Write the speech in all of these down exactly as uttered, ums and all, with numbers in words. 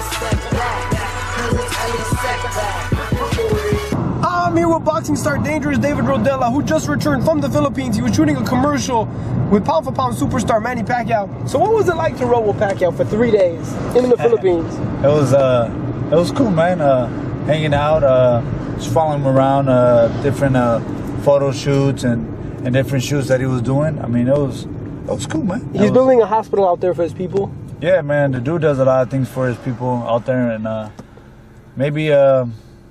I'm here with boxing star Dangerous David Rodela, who just returned from the Philippines. He was shooting a commercial with pound for pound superstar Manny Pacquiao. So what was it like to roll with Pacquiao for three days in the Philippines? It was uh, it was cool, man. Uh, hanging out, uh, just following him around, uh, different uh, photo shoots and, and different shoots that he was doing. I mean, it was it was cool, man. He's was, building a hospital out there for his people. Yeah, man. The dude does a lot of things for his people out there, and uh, maybe. Uh,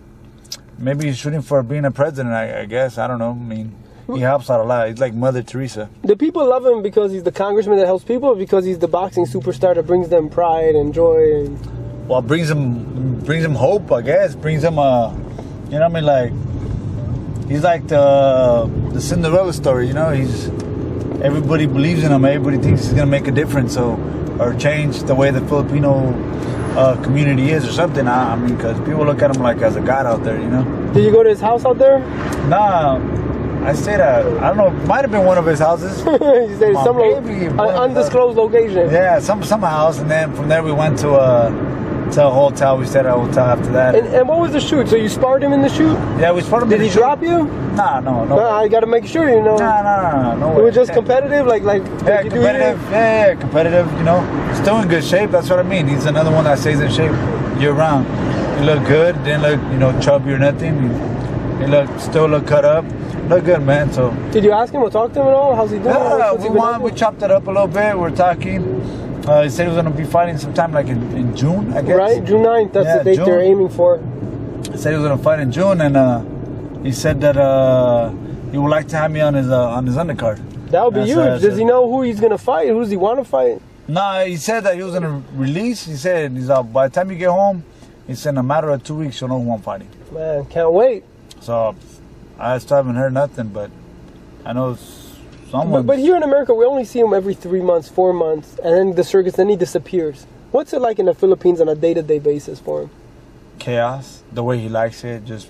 Maybe he's shooting for being a president, I, I guess. I don't know. I mean, he helps out a lot. He's like Mother Teresa. Do people love him because he's the congressman that helps people, or because he's the boxing superstar that brings them pride and joy? And... Well, brings him, brings him hope, I guess. Brings him, uh, you know what I mean? Like, he's like the, the Cinderella story, you know? He's, everybody believes in him. Everybody thinks he's going to make a difference, so, or change the way the Filipino Uh, community is or something. I, I mean, because people look at him like as a god out there, you know. Did you go to his house out there? Nah, I stayed at, I don't know, might have been one of his houses. You stayed at some lo- an undisclosed location. Yeah, some some house, and then from there we went to a to a hotel. We stayed at a hotel after that. And, and what was the shoot? So you sparred him in the shoot? Yeah, we sparred him. Did in he the drop shoot. you? Nah, no, no. Nah, I got to make sure, you know. Nah, nah, nah, no. It was just competitive, like like. Yeah, like you competitive. do yeah, yeah, competitive. You know, still in good shape. That's what I mean. He's another one that stays in shape year round. He looked good. Didn't look, you know, chubby or nothing. He, he looked still look cut up. Look good, man. So. Did you ask him or talk to him at all? How's he doing? Yeah, we won. We chopped it up a little bit. We're talking. Uh, he said he was going to be fighting sometime like in, in June, I guess. Right, June ninth. That's yeah, the date June. they're aiming for. He said he was going to fight in June, and uh, he said that uh, he would like to have me on his uh, on his undercard. That would be That's, huge. uh, Does he know who he's going to fight? Who does he want to fight? Nah, he said that he was going to release. He said, he's uh, by the time you get home, he said in a matter of two weeks, you'll know who I'm fighting. Man, can't wait. So I still haven't heard nothing, but I know someone. But, but here in America, we only see him every three months, four months, and then the circus, then he disappears. What's it like in the Philippines on a day-to-day basis for him? Chaos, the way he likes it, just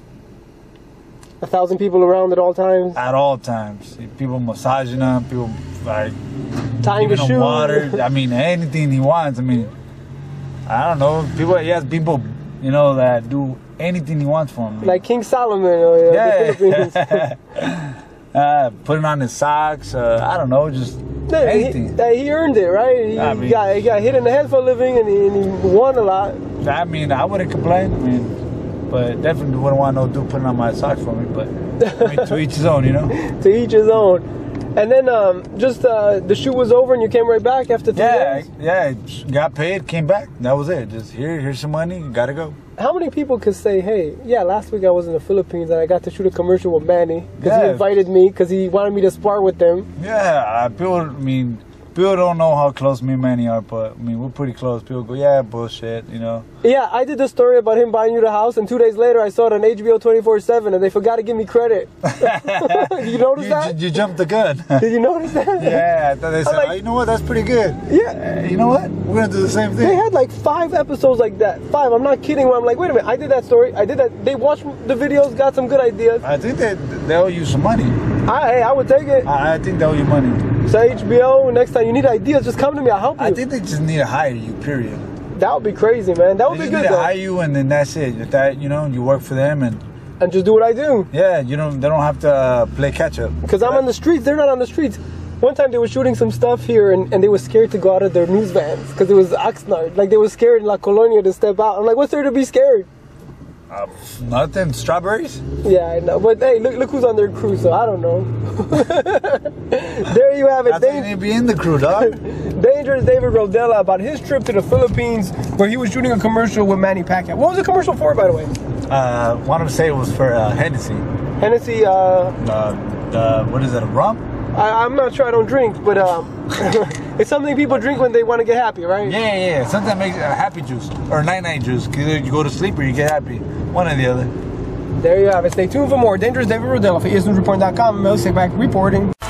a thousand people around at all times. At all times, people massaging him, people like tying giving his him shoes. water. I mean, anything he wants. I mean, I don't know. People, he has people, you know, that do anything he wants for him. Like King Solomon, or yeah. the Philippines. uh, putting on his socks. Uh, I don't know, just yeah, anything. He, he earned it, right? He, I mean, got, he got hit in the head for a living, and he, and he won a lot. I mean, I wouldn't complain. I mean, but definitely wouldn't want no dude putting on my socks for me. But I mean, to each his own, you know. To each his own. And then um, just uh, the shoot was over, and you came right back after three yeah, days. Yeah, got paid, came back. That was it. Just here, here's some money. Gotta go. How many people could say, "Hey, yeah, last week I was in the Philippines and I got to shoot a commercial with Manny because yeah. he invited me because he wanted me to spar with him." Yeah, people. I mean, people don't know how close me and Manny are, but I mean, we're pretty close. People go, "Yeah, bullshit," you know. Yeah, I did the story about him buying you the house, and two days later I saw it on H B O twenty-four seven, and they forgot to give me credit. you notice you, that? You jumped the gun. Did you notice that? Yeah, I thought they said, like, oh, you know what, that's pretty good. Yeah. Uh, you know what, we're gonna do the same thing. They had like five episodes like that. Five, I'm not kidding, where I'm like, wait a minute, I did that story, I did that. They watched the videos, got some good ideas. I think they, they owe you some money. I, hey, I would take it. I, I think they owe you money. So H B O, next time you need ideas, just come to me, I'll help you. I think they just need to hire you, period. That would be crazy, man. That would they be just good, need to though. hire you, and then that's it. If that, you know, you work for them, and and just do what I do. Yeah, you don't. They don't have to uh, play catch up. Because I'm on the streets. They're not on the streets. One time they were shooting some stuff here, and, and they were scared to go out of their news vans because it was Oxnard. Like, they were scared in La Colonia to step out. I'm like, what's there to be scared? Uh, nothing. Strawberries? Yeah, I know. But hey, look, look who's on their crew, so I don't know. There you have it. I thought you need to be in the crew, dog. Dangerous David Rodela about his trip to the Philippines where he was shooting a commercial with Manny Pacquiao. What was the commercial for, by the way? Uh, want to say it was for uh, Hennessy. Hennessy, uh... Uh, uh, what is it, a rum? I, I'm not sure, I don't drink, but um, it's something people drink when they want to get happy, right? Yeah, yeah, yeah. Sometimes makes a happy juice or night-night juice. Either you go to sleep or you get happy. One or the other. There you have it. Stay tuned for more. Dangerous David Rodela for E S News Report dot com. Mel, sit back reporting.